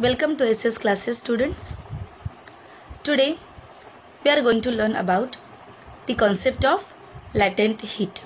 Welcome to SS classes, students. Today we are going to learn about the concept of latent heat.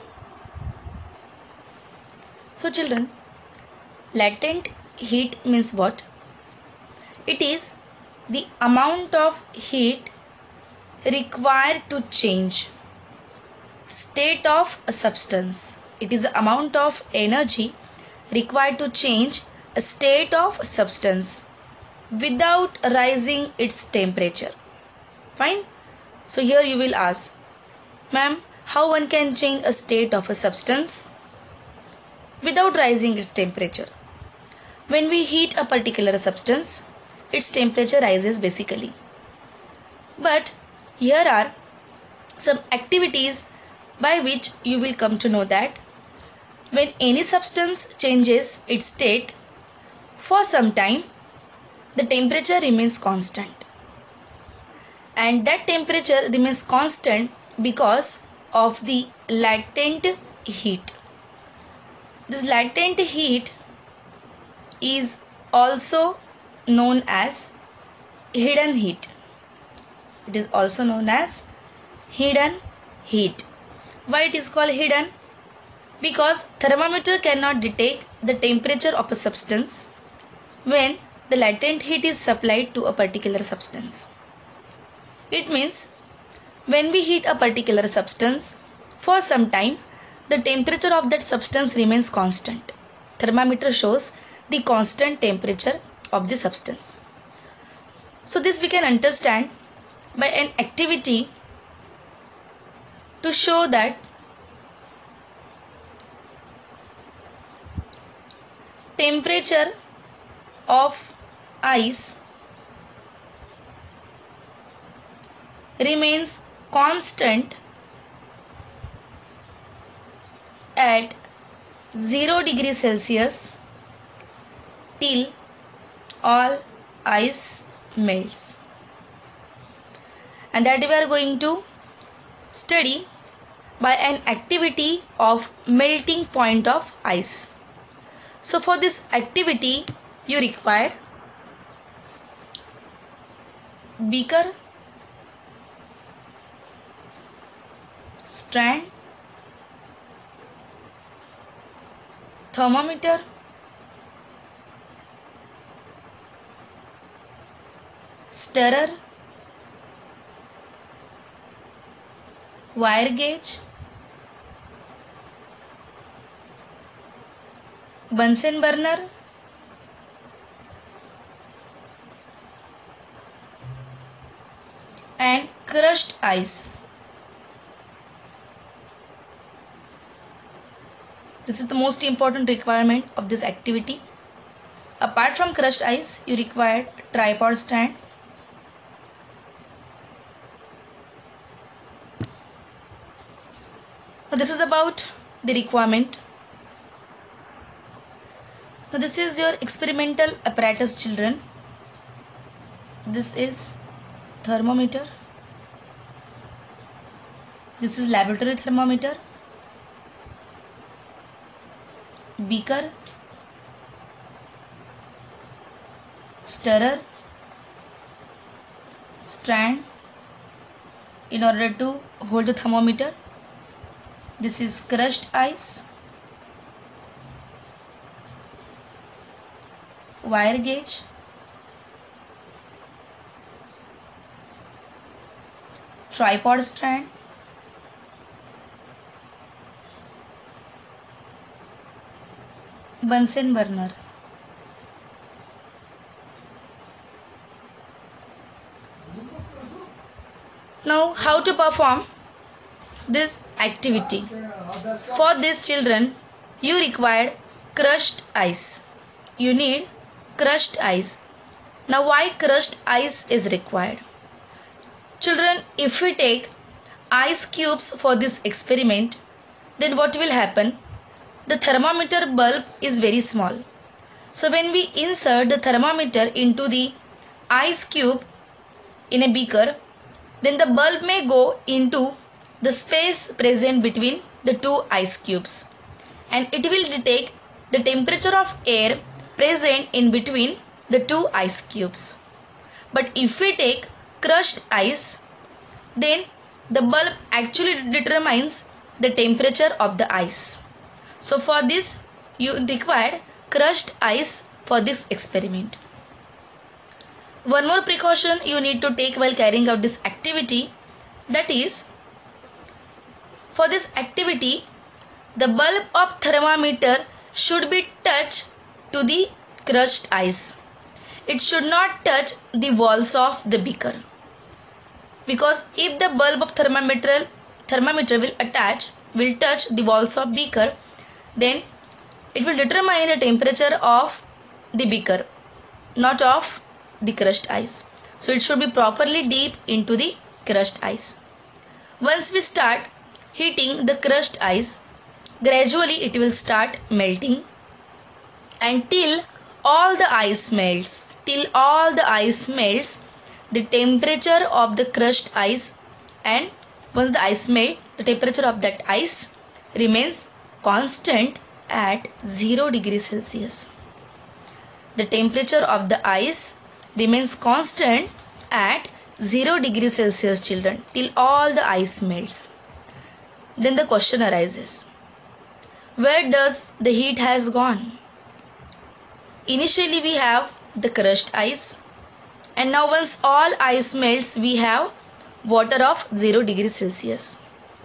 So children, latent heat means what? It is the amount of heat required to change state of a substance. It is the amount of energy required to change a state of a substance without rising its temperature. Fine. So here you will ask, ma'am, how one can change a state of a substance without rising its temperature? When we heat a particular substance, its temperature rises basically. But here are some activities by which you will come to know that when any substance changes its state for some time, the temperature remains constant, and that temperature remains constant because of the latent heat. This latent heat is also known as hidden heat. It is also known as hidden heat. Why it is called hidden? Because thermometer cannot detect the temperature of a substance when the latent heat is supplied to a particular substance. It means when we heat a particular substance for some time, the temperature of that substance remains constant. Thermometer shows the constant temperature of the substance. So this we can understand by an activity to show that temperature of ice remains constant at 0 degrees Celsius till all ice melts. And that we are going to study by an activity of melting point of ice. So for this activity you require beaker, stand, thermometer, stirrer, wire gauge, Bunsen burner, and crushed ice. This is the most important requirement of this activity. Apart from crushed ice, you require tripod stand, now this is about the requirement. Now this is your experimental apparatus, children. This is thermometer. This is laboratory thermometer. Beaker, stirrer, stand in order to hold the thermometer. This is crushed ice, wire gauge, tripod stand, Bunsen burner. Now how to perform this activity? For this, children, you require crushed ice. You need crushed ice. Now why crushed ice is required? Children, if we take ice cubes for this experiment, then what will happen? The thermometer bulb is very small. So when we insert the thermometer into the ice cube in a beaker, then the bulb may go into the space present between the two ice cubes, and it will detect the temperature of air present in between the two ice cubes. But if we take crushed ice, then the bulb actually determines the temperature of the ice. So for this you require crushed ice for this experiment. One more precaution you need to take while carrying out this activity, that is, for this activity the bulb of thermometer should be touched to the crushed ice. It should not touch the walls of the beaker, because if the bulb of thermometer will touch the walls of beaker, then it will determine the temperature of the beaker, not of the crushed ice. So it should be properly deep into the crushed ice. Once we start heating the crushed ice, gradually it will start melting until all the ice melts. Till all the ice melts, the temperature of the crushed ice, and once the ice melts, the temperature of that ice remains constant at 0 degrees Celsius. The temperature of the ice remains constant at 0 degrees Celsius, children, till all the ice melts. Then the question arises, where does the heat has gone? Initially we have the crushed ice, and now once all ice melts, we have water of 0 degrees Celsius.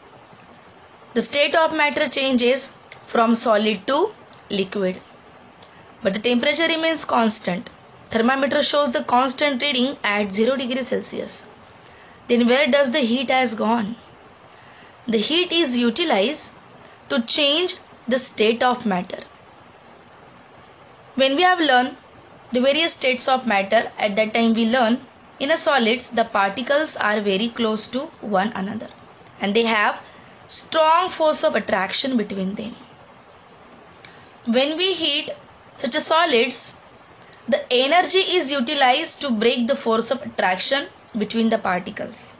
The state of matter changes from solid to liquid, but the temperature remains constant. Thermometer shows the constant reading at 0 degrees Celsius. Then where does the heat has gone? The heat is utilized to change the state of matter. When we have learned the various states of matter, at that time we learn in a solids the particles are very close to one another and they have strong force of attraction between them. When we heat such a solids, the energy is utilized to break the force of attraction between the particles,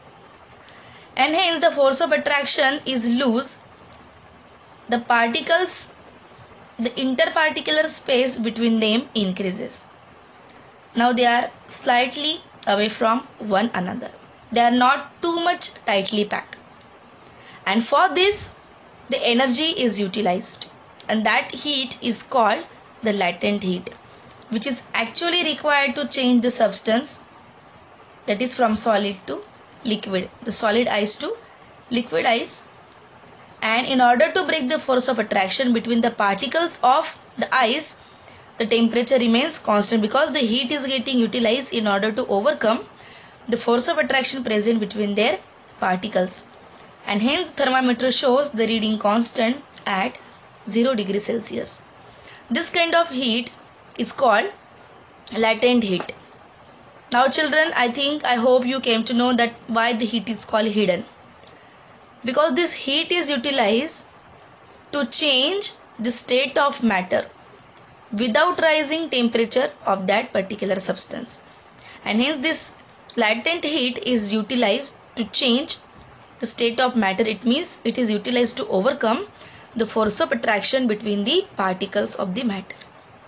and hence the force of attraction is loose. The particles, the interparticular space between them increases. Now they are slightly away from one another. They are not too much tightly packed, and for this the energy is utilized, and that heat is called the latent heat, which is actually required to change the substance, that is from solid to liquid, the solid ice to liquid ice. And in order to break the force of attraction between the particles of the ice, the temperature remains constant because the heat is getting utilized in order to overcome the force of attraction present between their particles, and hence thermometer shows the reading constant at 0 degrees Celsius. This kind of heat is called latent heat. Now children, I hope you came to know that why the heat is called hidden. Because this heat is utilized to change the state of matter without rising temperature of that particular substance, and hence this latent heat is utilized to change the state of matter. It means it is utilized to overcome the force of attraction between the particles of the matter.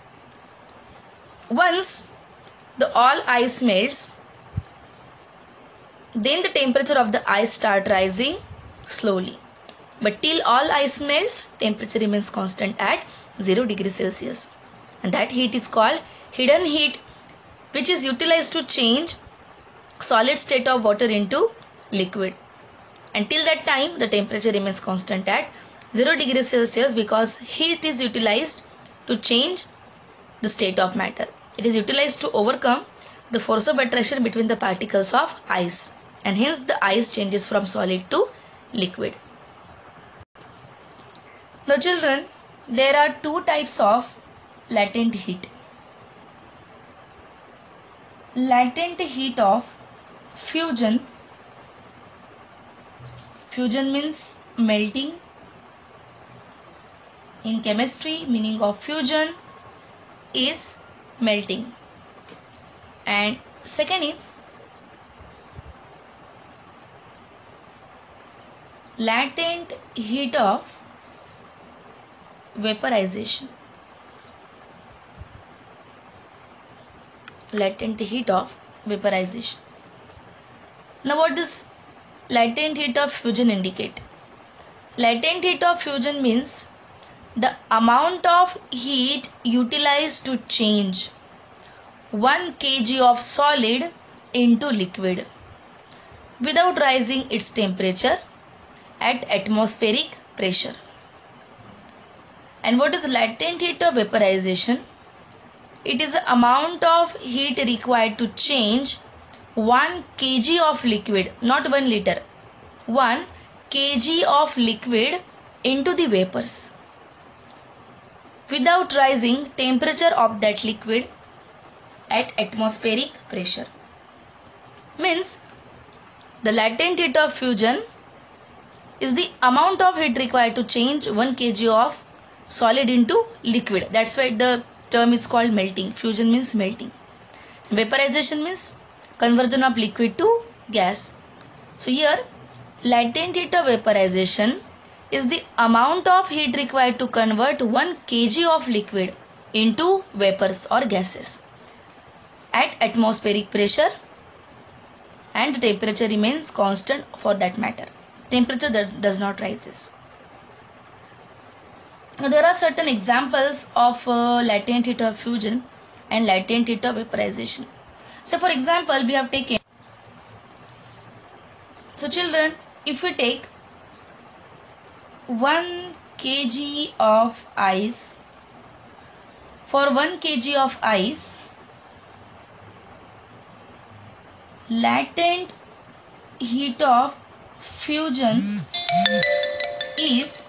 Once the all ice melts, then the temperature of the ice start rising slowly, but till all ice melts, temperature remains constant at 0 degrees Celsius, and that heat is called hidden heat, which is utilized to change solid state of water into liquid. Until that time the temperature remains constant at 0 degrees Celsius because heat is utilized to change the state of matter. It is utilized to overcome the force of attraction between the particles of ice, and hence the ice changes from solid to liquid. Now children, there are two types of latent heat. Latent heat of fusion. Fusion means melting. In chemistry, meaning of fusion is melting. And second is latent heat of vaporization. latent heat of vaporization. Now what does latent heat of fusion indicate? Latent heat of fusion means the amount of heat utilized to change 1 kg of solid into liquid without rising its temperature at atmospheric pressure. And what is latent heat of vaporization? It is the amount of heat required to change 1 kg of liquid, not 1 liter, 1 kg of liquid into the vapors without rising temperature of that liquid at atmospheric pressure. Means the latent heat of fusion is the amount of heat required to change 1 kg of solid into liquid. That's why the term is called melting. Fusion means melting. Vaporization means conversion of liquid to gas. So here latent heat of vaporization is the amount of heat required to convert 1 kg of liquid into vapors or gases at atmospheric pressure, and the temperature remains constant for that matter. Temperature does not rise. Now there are certain examples of latent heat of fusion and latent heat of vaporization. So for example, we have taken, so children, if we take 1 kg of ice, for 1 kg of ice, latent heat of fusion is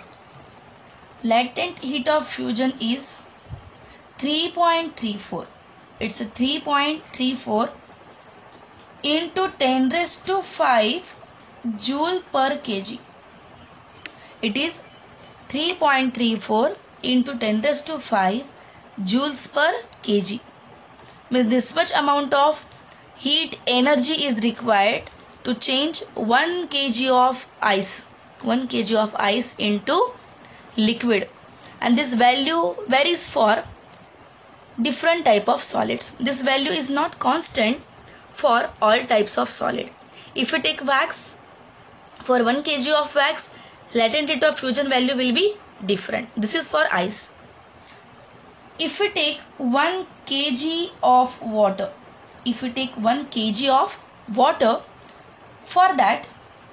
3.34. It's a 3.34 into 10 raised to 5 joule per kg. It is 3.34 into 10 raised to 5 joules per kg. Means this much amount of heat energy is required to change 1 kg of ice, 1 kg of ice into liquid, and this value varies for different type of solids. This value is not constant for all types of solid. If we take wax, for 1 kg of wax, latent heat of fusion value will be different. This is for ice. If we take 1 kg of water, if we take 1 kg of water, for that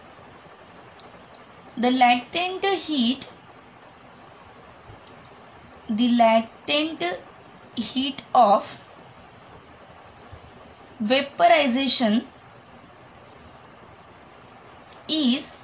the latent heat of vaporization is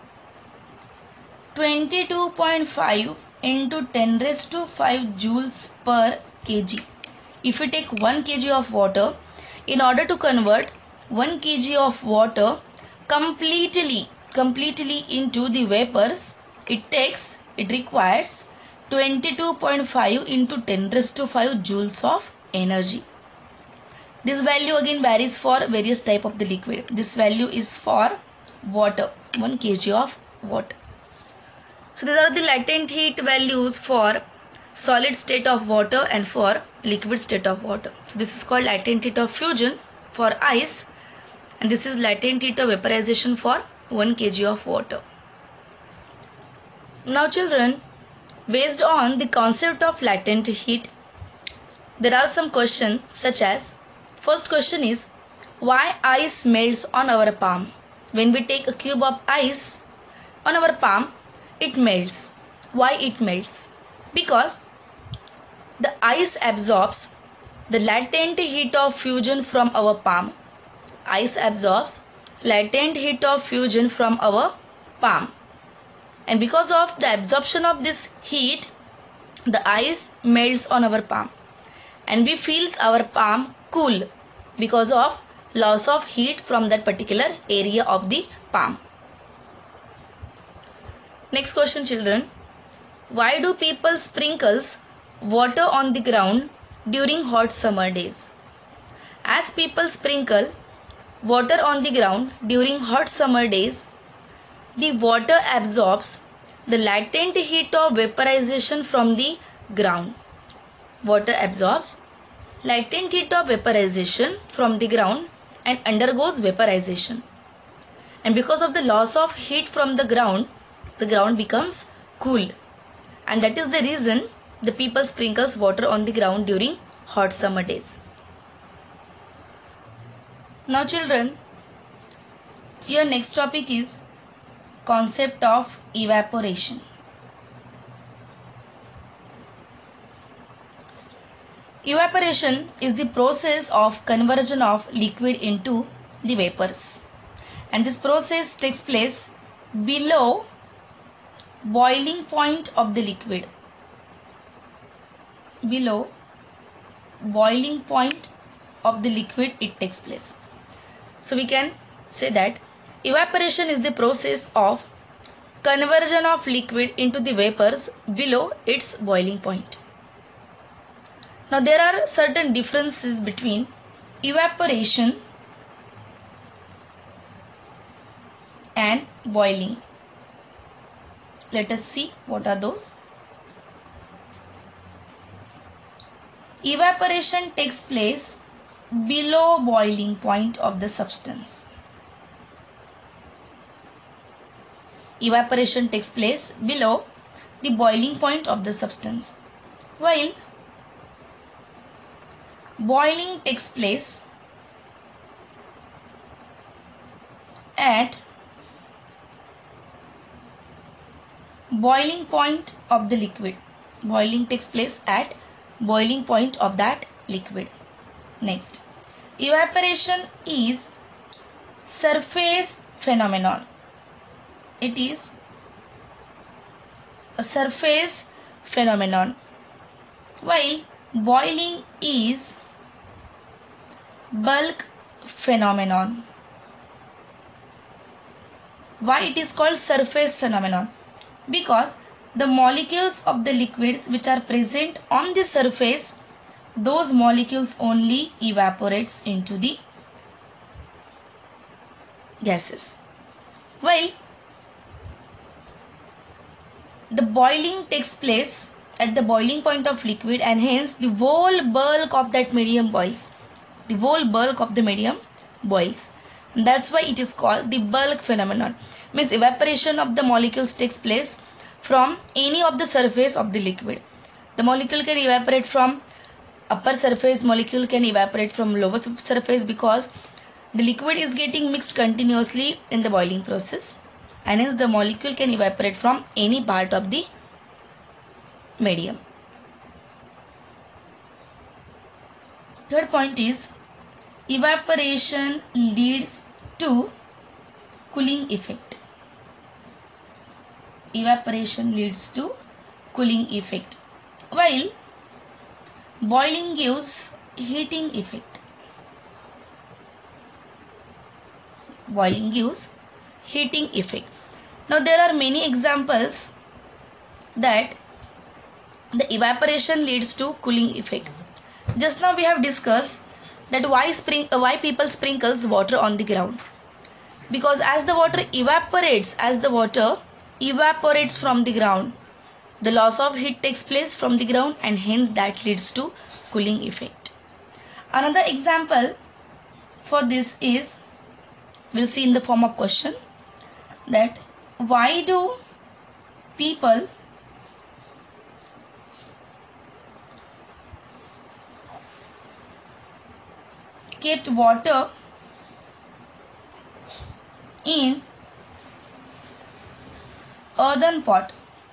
22.5 into 10 raised to 5 joules per kg. If we take 1 kg of water, in order to convert 1 kg of water completely into the vapors, it requires 22.5 into 10 raised to 5 joules of energy. This value again varies for various type of the liquid. This value is for water, 1 kg of water. So these are the latent heat values for solid state of water and for liquid state of water. So this is called latent heat of fusion for ice, and this is latent heat of vaporization for 1 kg of water. Now children, based on the concept of latent heat, there are some questions such as, first question is, why ice melts on our palm? When we take a cube of ice on our palm, it melts. Why it melts? Because the ice absorbs the latent heat of fusion from our palm. Ice absorbs latent heat of fusion from our palm. And because of the absorption of this heat, the ice melts on our palm. And we feel our palm cool because of loss of heat from that particular area of the palm. Next question children. Why do people sprinkle water on the ground during hot summer days? As people sprinkle water on the ground during hot summer days, the water absorbs the latent heat of vaporization from the ground. Water absorbs latent heat of vaporization from the ground and undergoes vaporization. And because of the loss of heat from the ground becomes cool. And that is the reason the people sprinkles water on the ground during hot summer days. Now children, your next topic is concept of evaporation. Evaporation is the process of conversion of liquid into the vapors, and this process takes place below boiling point of the liquid. Below boiling point of the liquid it takes place. So we can say that evaporation is the process of conversion of liquid into the vapors below its boiling point. Now there are certain differences between evaporation and boiling. Let us see what are those. Evaporation takes place below boiling point of the substance. Evaporation takes place below the boiling point of the substance, while boiling takes place at boiling point of the liquid. Boiling takes place at boiling point of that liquid. Next, evaporation is surface phenomenon. It is a surface phenomenon, while boiling is bulk phenomenon. Why it is called surface phenomenon? Because the molecules of the liquids which are present on the surface, those molecules only evaporates into the gases, while the boiling takes place at the boiling point of liquid, and hence the whole bulk of that medium boils. The whole bulk of the medium boils. And that's why it is called the bulk phenomenon. Means evaporation of the molecules takes place from any of the surface of the liquid. The molecule can evaporate from upper surface, molecule can evaporate from lower surface, because the liquid is getting mixed continuously in the boiling process, and hence the molecule can evaporate from any part of the medium. Third point is evaporation leads to cooling effect. Evaporation leads to cooling effect, while boiling gives heating effect. Boiling gives heating effect. Now there are many examples that the evaporation leads to cooling effect. Just now we have discussed that why people sprinkles water on the ground. Because as the water evaporates from the ground, the loss of heat takes place from the ground, and hence that leads to cooling effect. Another example for this is, we'll see in the form of question, that why do people kept water in earthen pot?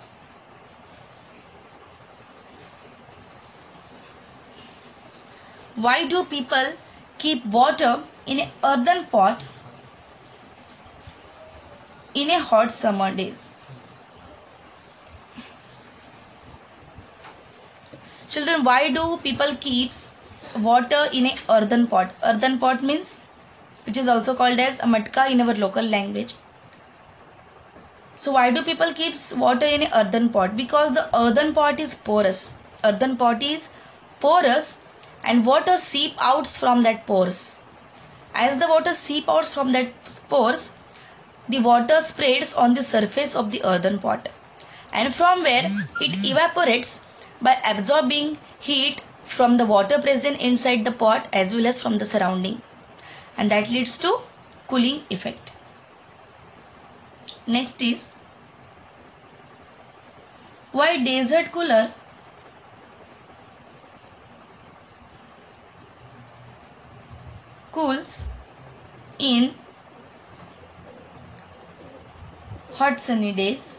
Why do people keep water in an earthen pot in a hot summer days? Children, why do people keeps water in a earthen pot? Earthen pot means, which is also called as a matka in our local language. So why do people keeps water in a earthen pot? Because the earthen pot is porous. Earthen pot is porous, and water seep out from that pores. As the water seep out from that pores, the water spreads on the surface of the earthen pot, and from where it evaporates by absorbing heat from the water present inside the pot as well as from the surrounding, and that leads to cooling effect. Next is, why desert cooler cools in hot sunny days?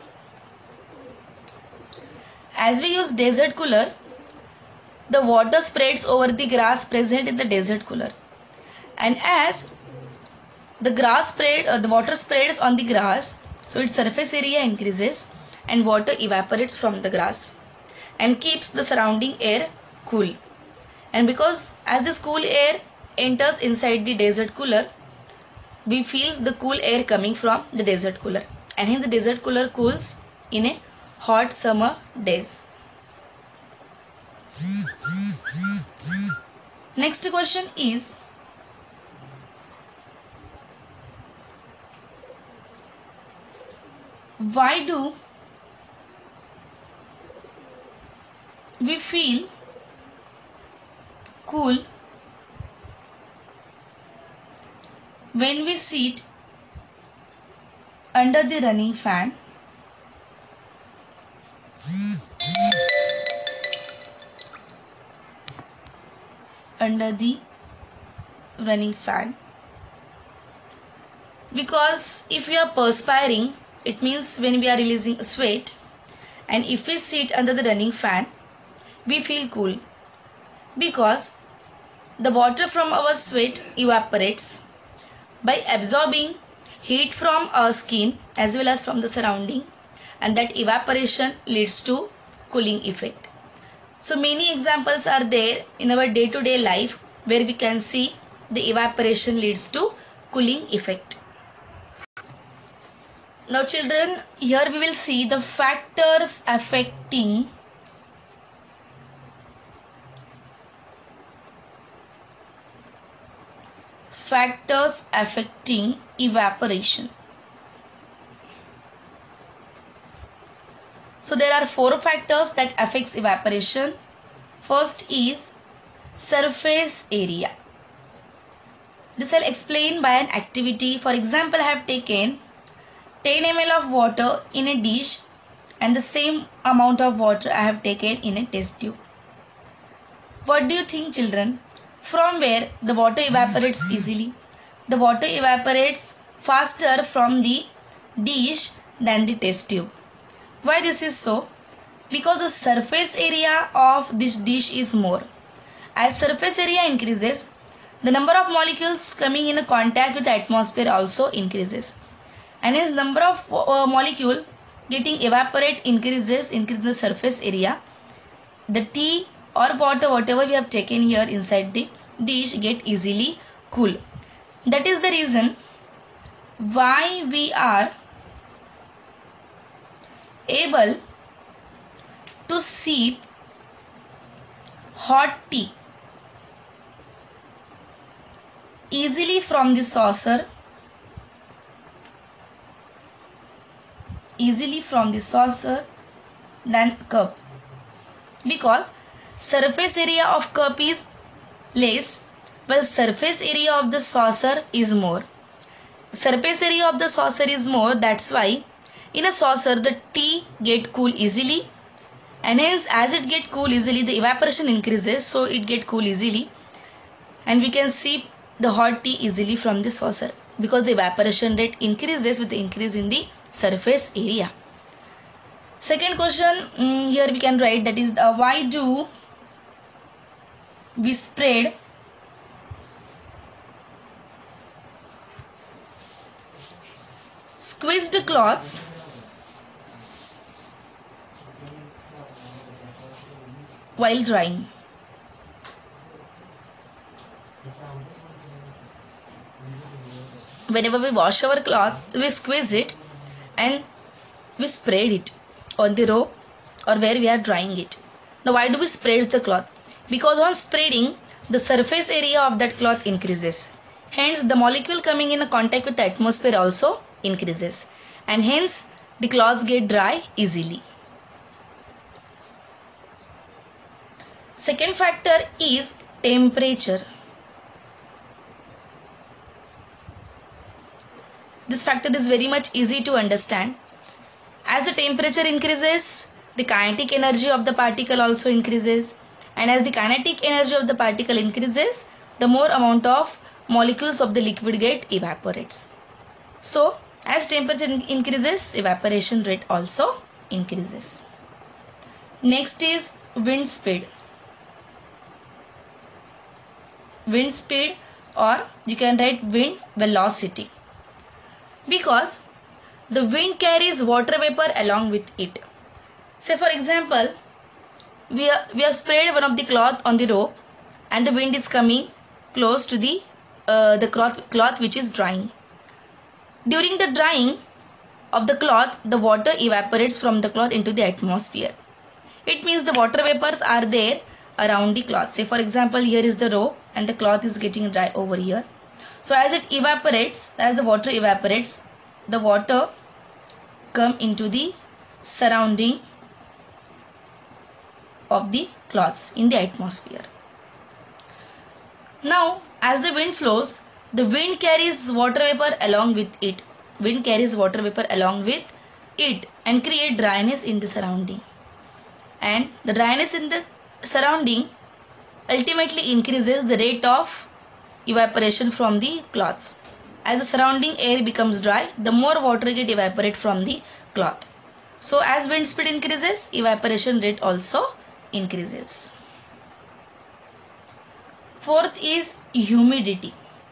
As we use desert cooler, the water spreads over the grass present in the desert cooler, and as the water spreads on the grass, so its surface area increases and water evaporates from the grass and keeps the surrounding air cool. And because as this cool air enters inside the desert cooler, we feel the cool air coming from the desert cooler, and hence the desert cooler cools in a hot summer days. Next question is, why do we feel cool when we sit under the running fan? Under the running fan, because if we are perspiring, it means when we are releasing sweat, and if we sit under the running fan, we feel cool because the water from our sweat evaporates by absorbing heat from our skin as well as from the surrounding, and that evaporation leads to cooling effect. So many examples are there in our day-to-day life where we can see the evaporation leads to cooling effect. Now children, here we will see the factors affecting evaporation. So there are 4 factors that affects evaporation. First is surface area. This I'll explain by an activity. For example, I have taken 10 ml of water in a dish and the same amount of water I have taken in a test tube. What do you think, children? From where the water evaporates easily? The water evaporates faster from the dish than the test tube. Why this is so? Because the surface area of this dish is more. As surface area increases, the number of molecules coming in contact with the atmosphere also increases. And hence number of molecule getting evaporate increases the surface area. The tea or water, whatever we have taken here inside the dish, get easily cool. That is the reason why we are able to sip hot tea easily from the saucer, than cup, because surface area of cup is less while surface area of the saucer is more. Surface area of the saucer is more, that's why in a saucer the tea get cool easily, and hence as it get cool easily the evaporation increases, so it get cool easily and we can sip the hot tea easily from the saucer because the evaporation rate increases with the increase in the surface area. Second question, here we can write, that is why do we spread squeezed cloths while drying? Whenever we wash our clothes, we squeeze it and we spread it on the rope or where we are drying it. Now why do we spread the cloth? Because on spreading, the surface area of that cloth increases. Hence the molecule coming in contact with the atmosphere also increases, and hence the cloths get dry easily. Second factor is temperature. This factor is very much easy to understand. As the temperature increases, the kinetic energy of the particle also increases, and as the kinetic energy of the particle increases, the more amount of molecules of the liquid get evaporates. So as temperature increases, evaporation rate also increases. Next is wind speed. Wind speed, or you can write wind velocity, because the wind carries water vapor along with it. Say for example, we have sprayed one of the cloth on the rope, and the wind is coming close to the cloth which is drying. During the drying of the cloth, the water evaporates from the cloth into the atmosphere. It means the water vapors are there around the cloth. Say for example, here is the rope and the cloth is getting dry over here. So as it evaporates, as the water evaporates, the water come into the surrounding of the cloths in the atmosphere. Now as the wind flows, the wind carries water vapor along with it. Wind carries water vapor along with it and create dryness in the surrounding. And the dryness in the surrounding ultimately increases the rate of evaporation from the cloths. As the surrounding air becomes dry, the more water get evaporate from the cloth. So as wind speed increases, evaporation rate also increases. Fourth is humidity.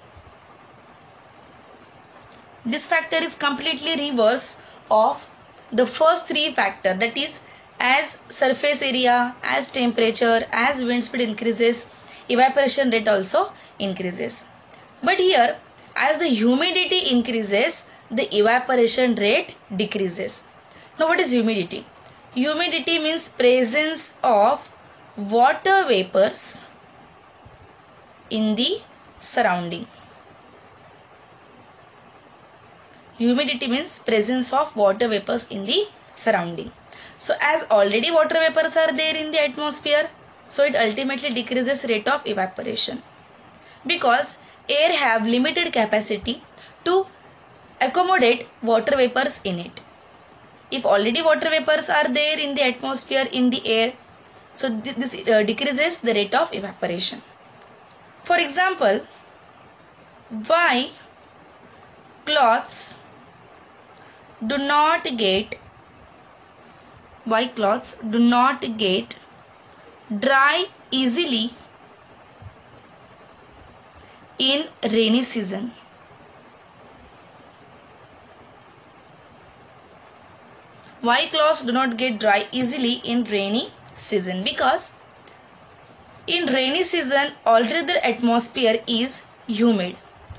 This factor is completely reverse of the first three factors, that is, as surface area, as temperature, as wind speed increases, evaporation rate also increases. But here, as the humidity increases, the evaporation rate decreases. Now what is humidity? Humidity means presence of water vapors in the surrounding. Humidity means presence of water vapors in the surrounding. So as already water vapors are there in the atmosphere, so it ultimately decreases rate of evaporation, because air have limited capacity to accommodate water vapors in it. If already water vapors are there in the atmosphere, in the air, so this decreases the rate of evaporation. For example, why cloths do not get dry easily in rainy season? Why clothes do not get dry easily in rainy season? Because in rainy season already the atmosphere is humid.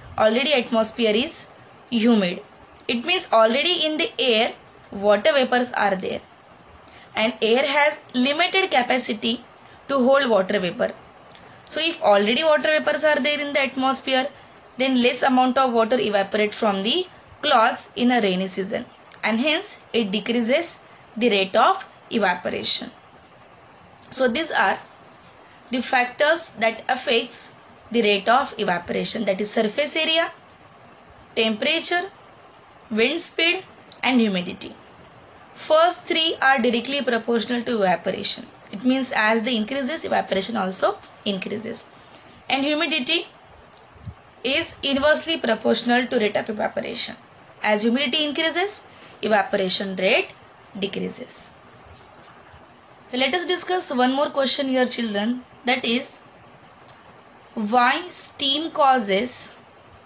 It means already in the air water vapors are there, and air has limited capacity to hold water vapor. So if already water vapors are there in the atmosphere, then less amount of water evaporate from the cloths in a rainy season, and hence it decreases the rate of evaporation. So these are the factors that affects the rate of evaporation, that is surface area, temperature, wind speed and humidity. First three are directly proportional to evaporation. It means as the increases, evaporation also increases. And humidity is inversely proportional to rate of evaporation. As humidity increases, evaporation rate decreases. Let us discuss one more question here, children, that is, why steam causes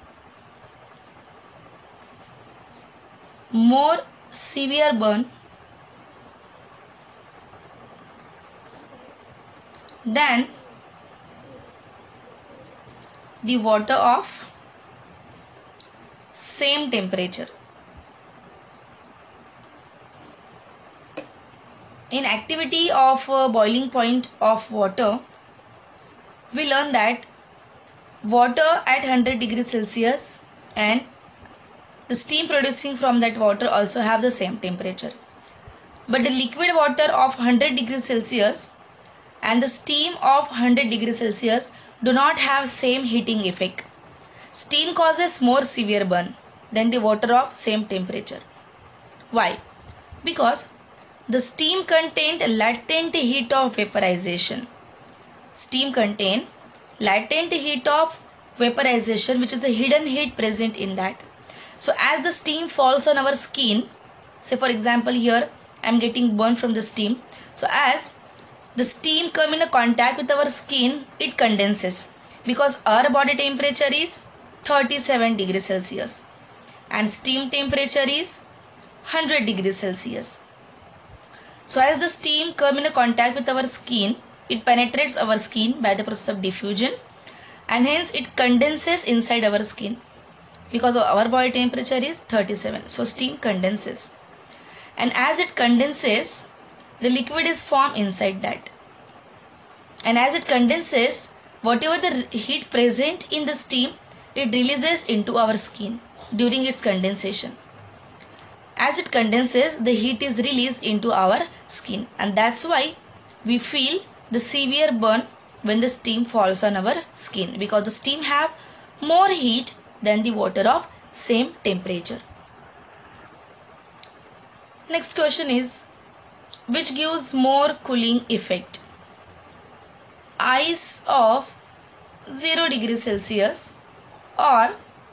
more severe burn than the water of same temperature? In activity of boiling point of water, we learn that water at 100 degrees Celsius and the steam producing from that water also have the same temperature. But the liquid water of 100 degrees Celsius and the steam of 100 degrees Celsius do not have same heating effect. Steam causes more severe burn than the water of same temperature. Why? Because the steam contained latent heat of vaporization. Steam contain latent heat of vaporization, which is a hidden heat present in that. So as the steam falls on our skin, say for example here I am getting burned from the steam. So as the steam come in a contact with our skin, it condenses because our body temperature is 37 degrees Celsius and steam temperature is 100 degrees Celsius. So as the steam come in a contact with our skin, it penetrates our skin by the process of diffusion and hence it condenses inside our skin because our body temperature is 37. So steam condenses, and as it condenses, the liquid is formed inside that, and as it condenses, whatever the heat present in the steam, it releases into our skin during its condensation. As it condenses, the heat is released into our skin, and that's why we feel the severe burn when the steam falls on our skin, because the steam have more heat than the water of same temperature. Next question is, which gives more cooling effect? Ice of 0 degrees Celsius or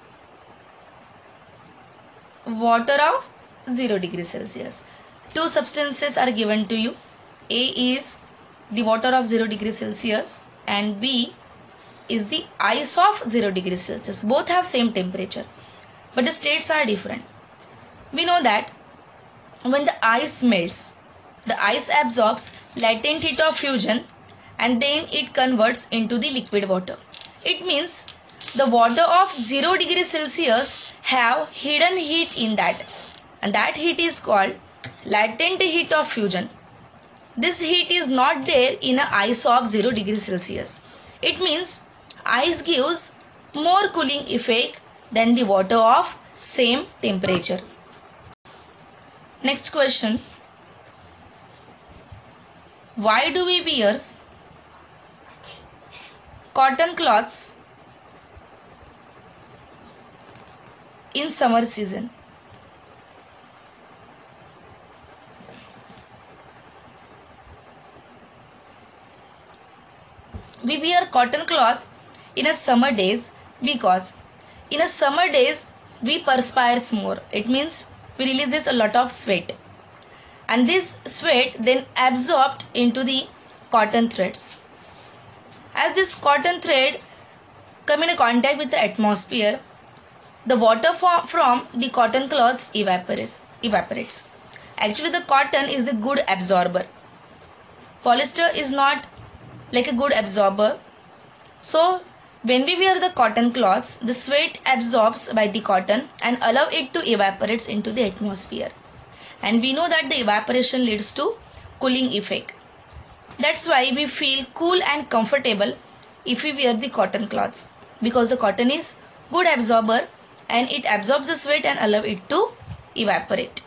water of 0 degrees Celsius. Two substances are given to you. A is the water of 0 degrees Celsius and B is the ice of 0 degrees Celsius. Both have same temperature, but the states are different. We know that when the ice melts, the ice absorbs latent heat of fusion and then it converts into the liquid water. It means the water of 0 degrees Celsius have hidden heat in that, and that heat is called latent heat of fusion. This heat is not there in a ice of 0 degrees Celsius. It means ice gives more cooling effect than the water of same temperature. Next question. Why do we wear cotton cloths in summer season? We wear cotton cloth in a summer days because in a summer days we perspire more. It means we releases a lot of sweat, and this sweat then absorbed into the cotton threads. As this cotton thread come in contact with the atmosphere, the water from the cotton cloths evaporates. Actually, the cotton is a good absorber. Polyester is not like a good absorber. So when we wear the cotton cloths, the sweat absorbs by the cotton and allow it to evaporate into the atmosphere. And we know that the evaporation leads to cooling effect. That's why we feel cool and comfortable if we wear the cotton cloths, because the cotton is good absorber and it absorbs the sweat and allow it to evaporate.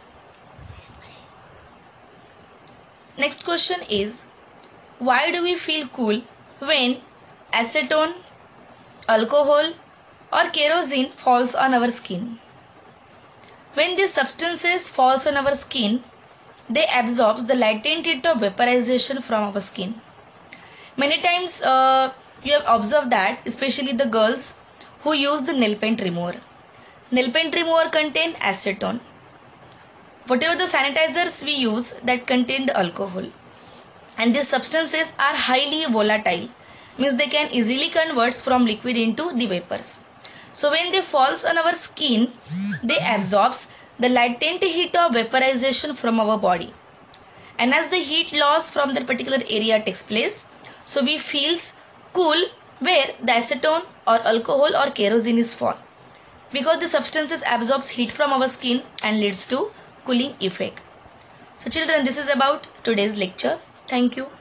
Next question is, why do we feel cool when acetone, alcohol or kerosene falls on our skin? When these substances falls on our skin, they absorb the latent heat of vaporization from our skin. Many times you have observed that, especially the girls who use the nail paint remover. Nail paint remover contain acetone. Whatever the sanitizers we use, that contain the alcohol. And these substances are highly volatile, means they can easily convert from liquid into the vapors. So when they falls on our skin, they absorbs the latent heat of vaporization from our body. And as the heat loss from that particular area takes place, so we feels cool where the acetone or alcohol or kerosene is formed, because the substances absorbs heat from our skin and leads to cooling effect. So children, this is about today's lecture. Thank you.